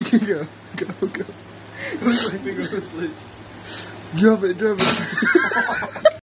Go. Put my finger on the switch. Drop it.